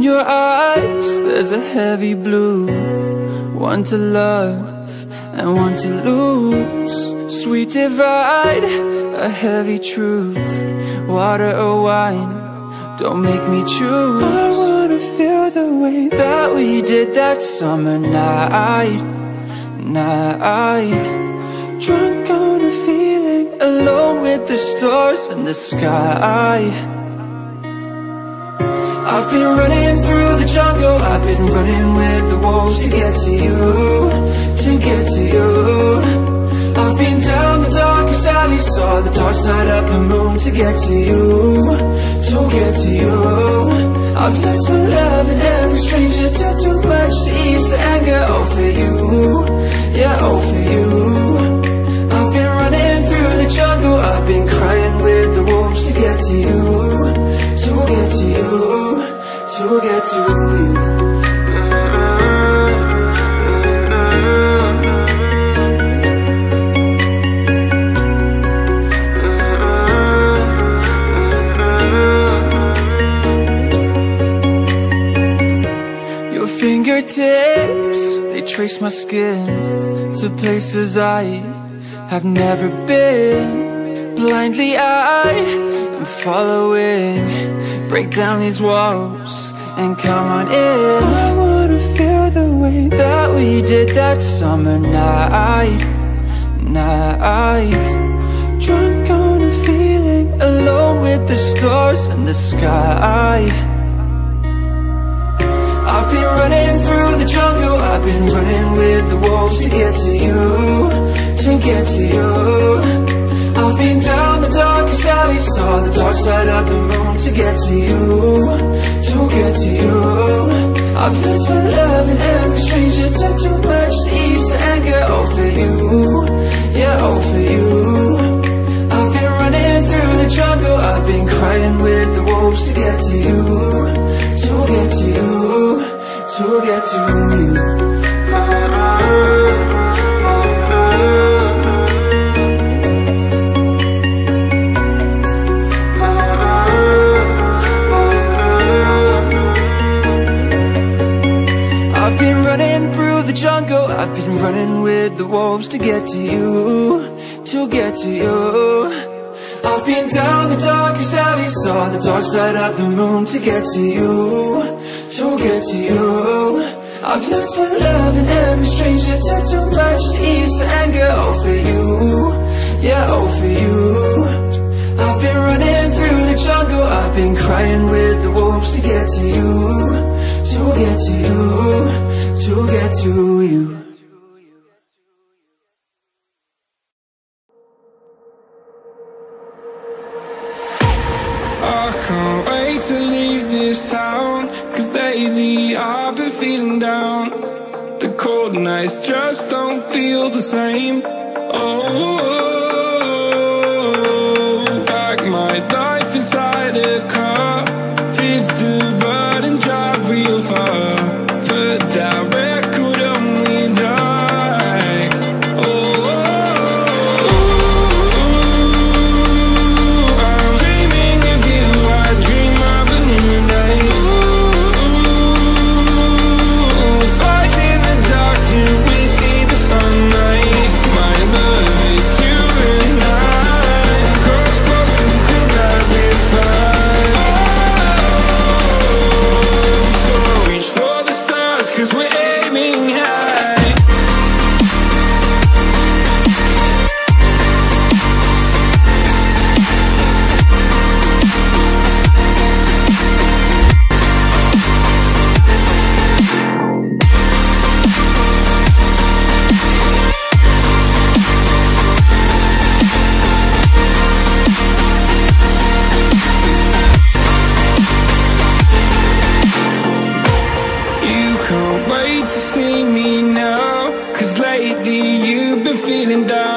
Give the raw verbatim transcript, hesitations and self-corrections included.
your eyes, there's a heavy blue. One to love and one to lose. Sweet divide, a heavy truth. Water or wine, don't make me choose. I wanna feel the way that we did that summer night. Night. Drunk on a feeling, alone with the stars in the sky. I've been running through the jungle, I've been running with the wolves to get to you, to get to you. I've been down the darkest alley, saw the dark side of the moon to get to you, to get to you. I've looked for love in every stranger, done too much to ease the anger. Oh, for you, yeah, oh, for you. I've been running through the jungle, I've been crying with the wolves to get to you, to get to you, to get to you. Your fingertips, they trace my skin to places I have never been. Blindly I am following. Break down these walls and come on in. I wanna feel the way that we did that summer night. Night. Drunk on a feeling, alone with the stars in the sky. I've been running through the jungle, I've been running with the wolves to get to you, to get to you. I've been down the darkest alley, saw the dark side of the moon to get to you, to get to you. I've looked for love in every stranger, done too much to ease the anger. Oh, for you, yeah, oh, for you. I've been running through the jungle, I've been crying with the wolves to get to you, to get to you, to get to you. I've been running through the jungle, I've been running with the wolves to get to you, to get to you. I've been down the darkest alley, saw the dark side of the moon to get to you, to get to you. I've looked for love in every stranger, done too much to ease the anger. Oh, for you, yeah, oh, for you. I've been running through the jungle, I've been crying with the wolves to get to you, to get to you, to get to you. I can't wait to leave this town, cause lately I've been feeling down. The cold nights just don't feel the same. Oh, like my life inside a car, hit the button, drive real far, put that record on me like, oh, I'm dreaming of you, I dream of a new day. Fight in the dark till we see the sunlight. My love, it's you and I, close, close and could ride this fire. So reach for the stars, cause we're aiming high. You can't wait to see me now, cause lately you've been feeling down.